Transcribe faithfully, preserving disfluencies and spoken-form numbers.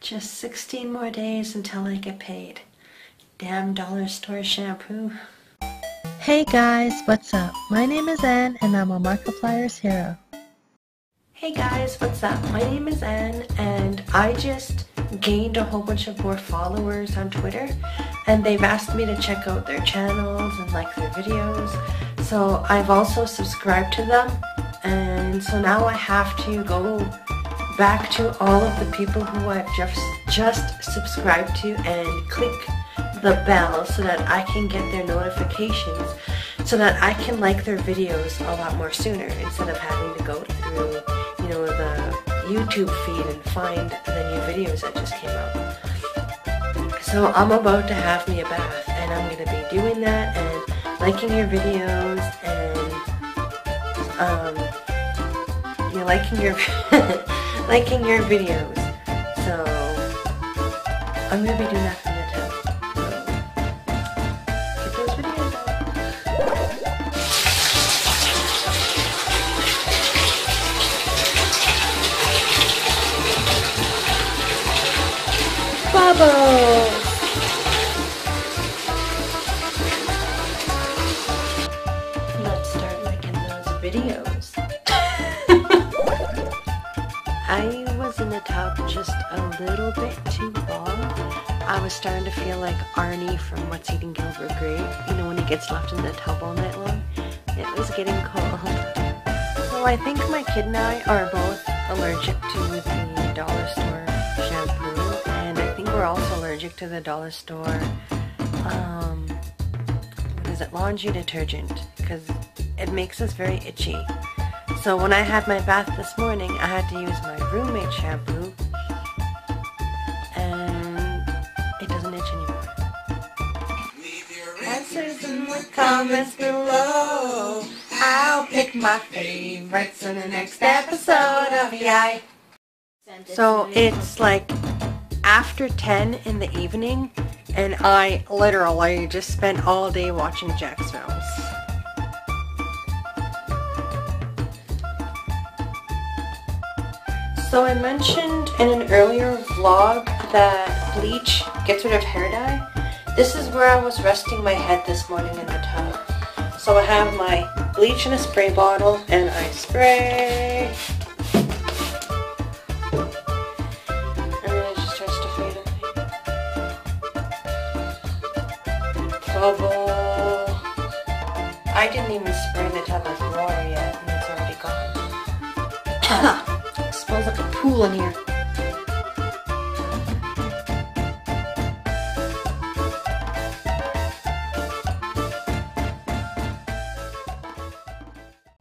Just sixteen more days until I get paid. Damn dollar store shampoo. Hey guys, what's up? My name is Anne and I'm a Markiplierz hero. Hey guys, what's up? My name is Anne and I just gained a whole bunch of more followers on Twitter and they've asked me to check out their channels and like their videos. So I've also subscribed to them, and so now I have to go back to all of the people who I've just just subscribed to and click the bell so that I can get their notifications, so that I can like their videos a lot more sooner instead of having to go through, you know, the YouTube feed and find the new videos that just came out. So I'm about to have me a bath and I'm going to be doing that and liking your videos and um, you know, liking your liking your videos. So I'm going to be doing that from the top. So get those videos out. Bubbles! Let's start liking those videos. I was in the tub just a little bit too long. I was starting to feel like Arnie from What's Eating Gilbert Grape. You know, when he gets left in the tub all night long. It was getting cold. So I think my kid and I are both allergic to the dollar store shampoo. And I think we're also allergic to the dollar store, um, what is it, laundry detergent. Because it makes us very itchy. So when I had my bath this morning, I had to use my roommate shampoo, and it doesn't itch anymore. Leave your answers in the comments below. I'll pick my favorites in the next episode of Yay. So it's like after ten in the evening, and I literally just spent all day watching Jack's films. So I mentioned in an earlier vlog that bleach gets rid of hair dye. This is where I was resting my head this morning in the tub. So I have my bleach in a spray bottle and I spray. And then it just starts to fade away. Bubble. I didn't even spray the tub with water yet and it's already gone. Smells like a pool in here.